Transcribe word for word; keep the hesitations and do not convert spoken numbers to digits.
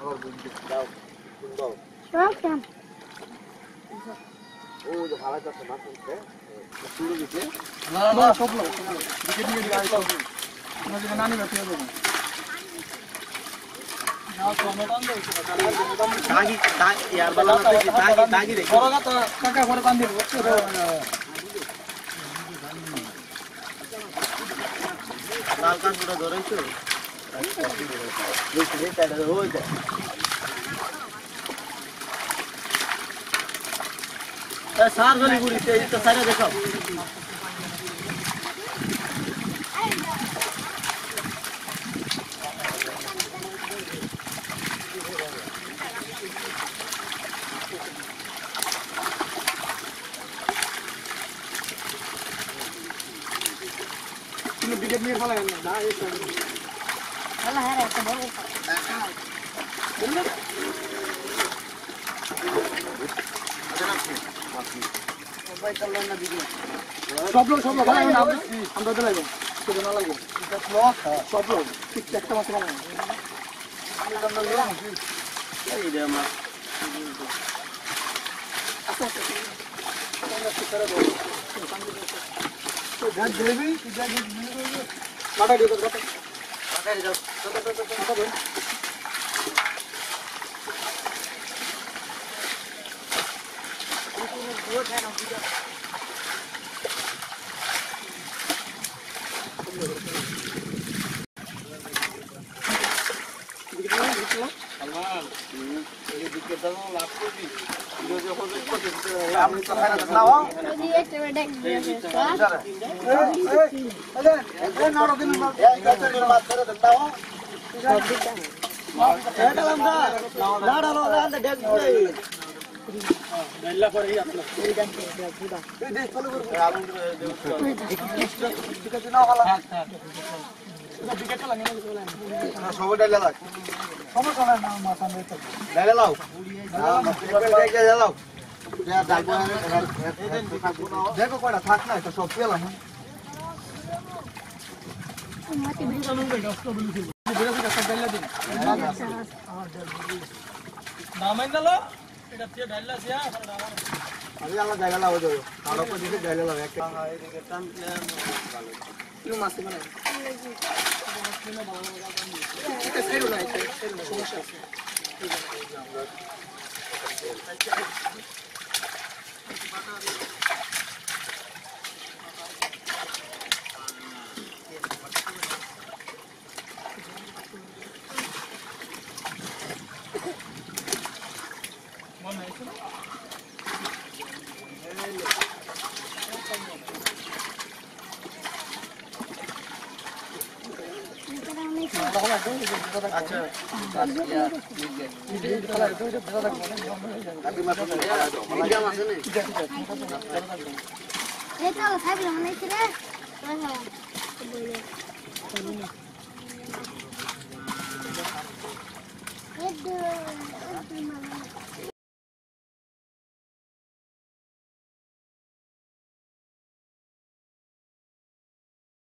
ঘর বুঝতে দাও সুন্দর সব ও যে ভালো করতে মাছ করতে শুরু দিতে না না সব লোক দিকে দিকে গাড়ি সব না যে নানি বাকি হবে না না টমেটো আনতে দাগি দাগ ইয়ার বালা দাগি দাগি রে বড় কথা কাকা করে বাঁধি বুঝছো লাল কান পুরো ধরেছো বুঝতে দে তাহলে হই যায় এ সার গলি গুড়ি তে তো সাইরা দেখো তুমি দিকে নিয়ে ফেলা গেল না এই তো আল্লাহ হ্যাঁ একটা বড় বললে সবাই চললেন না দিদি সব লোক সব লোক আমরা আমরা তো লাগবে সেটা না লাগবে এটা ব্লক সব লোক ঠিক একটা মাত্র না এই রে মা তো গাছ দেবি যা যা মাথা দিয়ে দাও মাথায় যাও মাথা দেন আপনি তো খারাপ নাও যদি একটা ডেক দিয়ে এই নাড়ো দিন এই গাছের মাছ ধরে দাও সব দিতে এটা লম্বা লাড়া লাড়া আন্দে ডেক দে মেলা করে আপনার এই ডাক দিয়ে দিবা এই দেখ ফলো করব আলু দেব ঠিক আছে না ভালো হ্যাঁ হ্যাঁ এটা বিকেটটা লাগে না সব ডালে লাগ সমস্যা নাই না মাথা নেই তো ডালে লাও হ্যাঁ মাছ দেখে লাও যা ডালবো দেখো কয়টা থাক না তো সব পেলাম মাটি ভিজা বেরে বেরে সব ডাইলা দিন নামাই দিলো এটা দিয়ে ডাইলা দিয়া আমি আমার জায়গা লাও যাবো আর ওপর দিকে ডালে লাও একটা হ্যাঁ এদিকে টান ভালো কি মাছ মানে এটা সাইরো না এটা সাইরো সমস্যা আছে মনে আছে না আচ্ছা আদি মাছ মিডিয়াম আছে না এটা খাইবি না মানে রে